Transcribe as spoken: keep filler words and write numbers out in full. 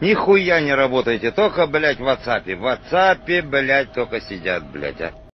Нихуя не работаете, только, блядь, в WhatsApp. В WhatsApp, блядь, только сидят, блядь, а.